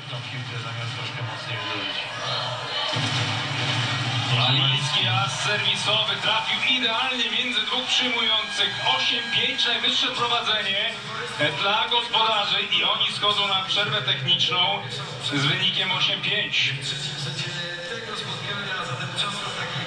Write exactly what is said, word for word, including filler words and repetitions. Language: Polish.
tą piłkę zamiast troszkę mocniej uderzyć. Malicki as serwisowy trafił idealnie między dwóch przyjmujących. osiem pięć, najwyższe prowadzenie dla gospodarzy i oni schodzą na przerwę techniczną z wynikiem osiem pięć. Trzecim sędzie tego spotkania, zatem czas na taki